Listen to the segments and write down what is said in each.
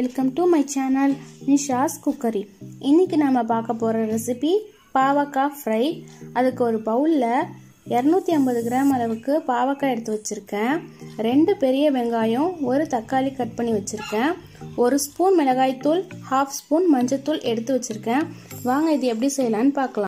Welcome to my channel Nisha's cookery. இன்னைக்கு நாம பார்க்க போற ரெசிபி பாவக்காய் ஃப்ரை. அதுக்கு ஒரு பவுல்ல 250 கிராம் அளவுக்கு பாவக்காய் எடுத்து வச்சிருக்கேன். 2 பெரிய வெங்காயம், ஒரு தக்காளி கட் பண்ணி வச்சிருக்கேன். 1 ஸ்பூன் மிளகாய் தூள், 1/2 ஸ்பூன் மஞ்சள் தூள் எடுத்து வச்சிருக்கேன். வாங்க இது எப்படி செய்யலாம்னு பார்க்கலாம்.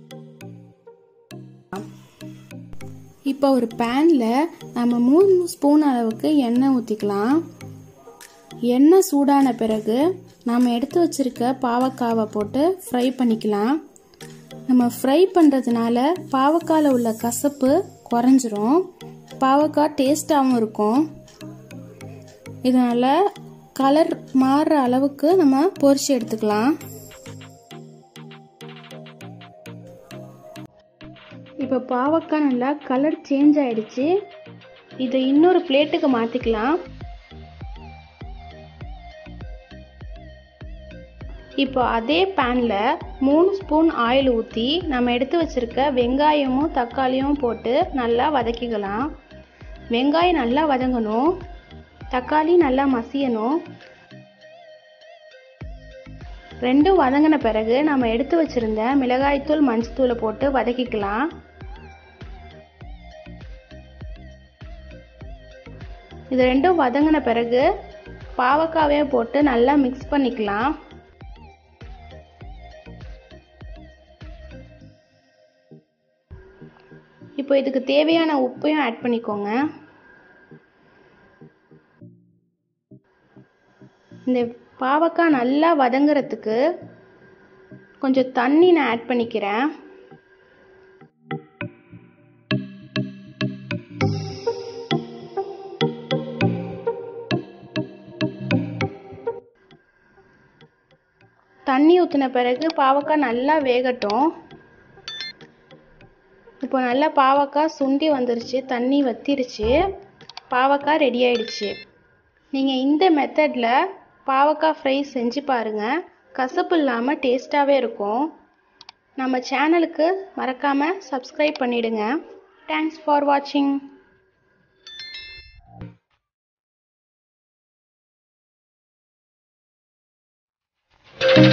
இப்போ ஒரு பேன்ல நம்ம 3 ஸ்பூன் அளவுக்கு எண்ணெய் ஊற்றிக்கலாம். எண்ணெய் சூடான பிறகு நம்ம எடுத்து வச்சிருக்க பாவக்காவை போட்டு ஃப்ரை பண்ணிக்கலாம். நம்ம ஃப்ரை பண்ணுறதுனால பாவக்காயில் உள்ள கசப்பு குறைஞ்சிரும், பாவக்காய் டேஸ்டாகவும் இருக்கும். இதனால் கலர் மாறுற அளவுக்கு நம்ம பொரிச்சு எடுத்துக்கலாம். இப்போ பாவக்காய் நல்லா கலர் சேஞ்ச் ஆயிடுச்சு. இதை இன்னொரு பிளேட்டுக்கு மாற்றிக்கலாம். இப்போ அதே பேனில் 3 ஸ்பூன் ஆயில் ஊற்றி நம்ம எடுத்து வச்சிருக்க வெங்காயமும் தக்காளியும் போட்டு நல்லா வதக்கிக்கலாம். வெங்காயம் நல்லா வதங்கணும், தக்காளி நல்லா மசியணும். ரெண்டும் வதங்கின பிறகு நம்ம எடுத்து வச்சிருந்த மிளகாய்த்தூள் மஞ்சத்தூளை போட்டு வதக்கிக்கலாம். இது ரெண்டும் வதங்கின பிறகு பாவக்காவையும் போட்டு நல்லா மிக்ஸ் பண்ணிக்கலாம். இப்போ இதுக்கு தேவையான உப்பையும் ஆட் பண்ணிக்கோங்க. இந்த பாவக்காய் நல்லா வதங்குறதுக்கு கொஞ்சம் தண்ணி நான் ஆட் பண்ணிக்கிறேன். தண்ணி ஊற்றின பிறகு பாவக்காய் நல்லா வேகட்டும். இப்போ நல்லா பாவக்காய் சுண்டி வந்துருச்சு, தண்ணி வத்திருச்சு, பாவக்காய் ரெடி ஆயிடுச்சு. நீங்கள் இந்த மெத்தடில் பாவக்காய் ஃப்ரை செஞ்சு பாருங்கள், கசப்பு இல்லாமல் டேஸ்ட்டாகவே இருக்கும். நம்ம சேனலுக்கு மறக்காமல் சப்ஸ்கிரைப் பண்ணிவிடுங்க. தேங்க்ஸ் ஃபார் வாட்சிங்.